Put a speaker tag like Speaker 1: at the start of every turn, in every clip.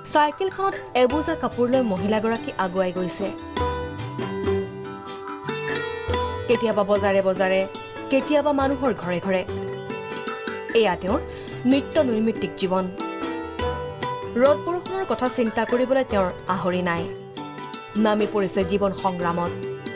Speaker 1: চাইকেলখনত এবোজা কাপোৰ লৈ মহিলাগৰাকী আগুৱাই গৈছে। কেতিয়াবা বজাৰে বজাৰে, কেতিয়াবা মানুহৰ ঘৰে ঘৰে। এয়া তেওঁৰ নিত্য নৈমিত্তিক জীৱন। ৰ'দ বৰষুণৰ কথা চিন্তা কৰিবলৈ তেওঁৰ আহৰি নাই। নামি পৰিছে জীৱন সংগ্ৰামত।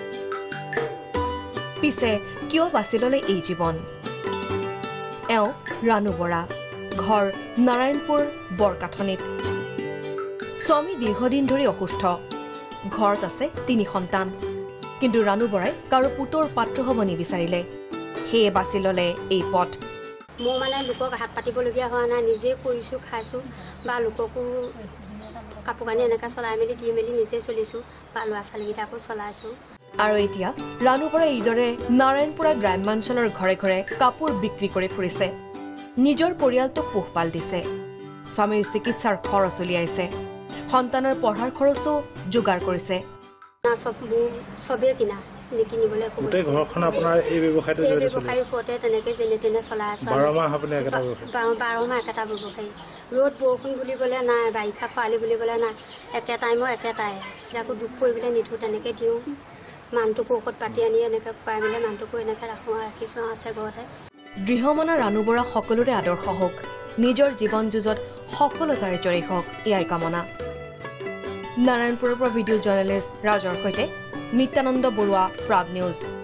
Speaker 1: পিছে কিয় বাছি ল'লে এই জীৱন? এওঁ ৰাণু বৰা, ঘৰ নাৰায়ণপুৰ বৰকাঠনিত। স্বামী দীৰ্ঘদিন ধৰি অসুস্থ। ঘৰত আছে 3 সন্তান। কিন্তু ৰাণু বৰাই কাৰো পুতৰ পাত্ৰ হ'ব নিবিচাৰিলে। সেয়ে বাছি ল'লে এই পথ।
Speaker 2: মোৰ মানে লোকক হাত পাতিবলগীয়া হোৱা নাই, নিজে কৰিছোঁ, খাইছোঁ বা লোককো কাপোৰ কানি এনেকৈ চলাই মেলি দি মেলি নিজে চলিছোঁ বা ল'ৰা ছোৱালীকেইটাকো চলাইছোঁ।
Speaker 1: আৰু এতিয়া ৰাণু বৰাই এইদৰে নাৰায়ণপুৰা গ্ৰাম্যাঞ্চলৰ ঘৰে ঘৰে কাপোৰ বিক্ৰী কৰি ফুৰিছে। নিজৰ পৰিয়ালটোক পোহপাল দিছে। স্বামীৰ চিকিৎসাৰ খৰচ উলিয়াইছে। সন্তানৰ পঢ়াৰ খৰচো যোগাৰ কৰিছে।
Speaker 2: চবেই কিনা কিনিবলৈ ব্যৱসায়ৰ ওপৰতে তেনেকৈ যেনে তেনে চলাই আছোঁ। 12 মাহ একেটা ব্যৱসায়ী। ৰ'দ বৰষুণ বুলিবলৈ নাই, বাৰিষা খৰালি বুলিবলৈ নাই, একে টাইমৰ একেটাই। আকৌ দুখ কৰিবলৈ নিদিওঁ, তেনেকৈ দিওঁ। মানুহটোকো ঔষধ পাতি আনি এনেকৈ খুৱাই মেলি মানুহটোকো এনেকৈ ৰাখিছোঁ আছে ঘৰতে।
Speaker 1: দৃঢ়মনা ৰাণু বৰা সকলোৰে আদৰ্শ হওক, নিজৰ জীৱন যুঁজত সফলতাৰে জয়ী হওক, এয়াই কামনা। নাৰায়ণপুৰৰ পৰা ভিডিঅ' জাৰ্নেলিষ্ট ৰাজৰ সৈতে নিত্যানন্দ বৰুৱা, প্ৰাগ নিউজ।